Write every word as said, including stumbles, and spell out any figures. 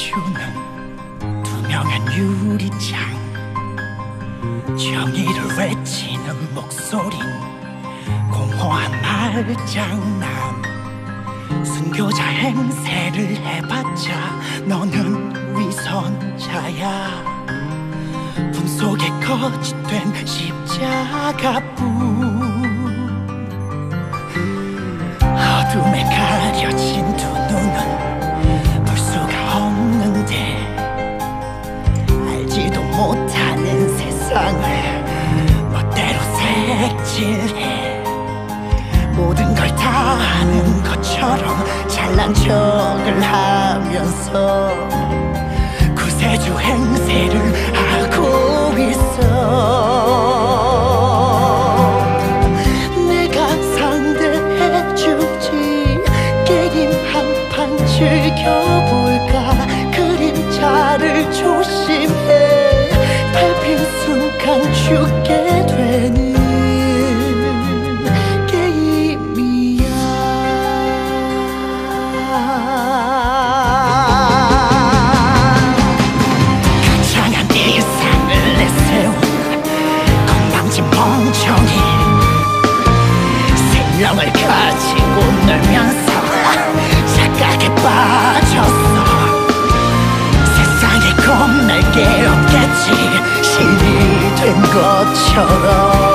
비추는 투명한 유리창, 정의를 외치는 목소린 공허한 말장난. 순교자 행세를 해봤자 너는 위선자야. 분속에 거짓된 십자가뿐. 어둠에 가려진 두 눈은 볼 수가 없는데, 알지도 못하는 세상을 멋대로 색칠해. 모든 걸 다 아는 것처럼 잘난 척을 하면서 구세주 행세를 하고 있어. 내가 상대해주지, 게임 한 판 즐겨볼까. 그림자를 조심해, 밟힌 순간 죽게 되는 멍청이. 생명을 가지고 놀면서 착각에 빠졌어. 세상에 겁날 게 없겠지, 신이 된 것처럼.